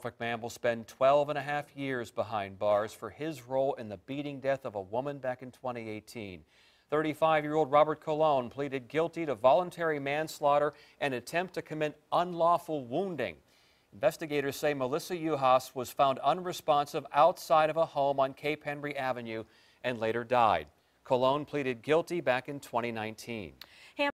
Norfolk man will spend 12 and a half years behind bars for his role in the beating death of a woman back in 2018. 35-year-old Robert Colon pleaded guilty to voluntary manslaughter and attempt to commit unlawful wounding. Investigators say Melissa Uhas was found unresponsive outside of a home on Cape Henry Avenue and later died. Colon pleaded guilty back in 2019.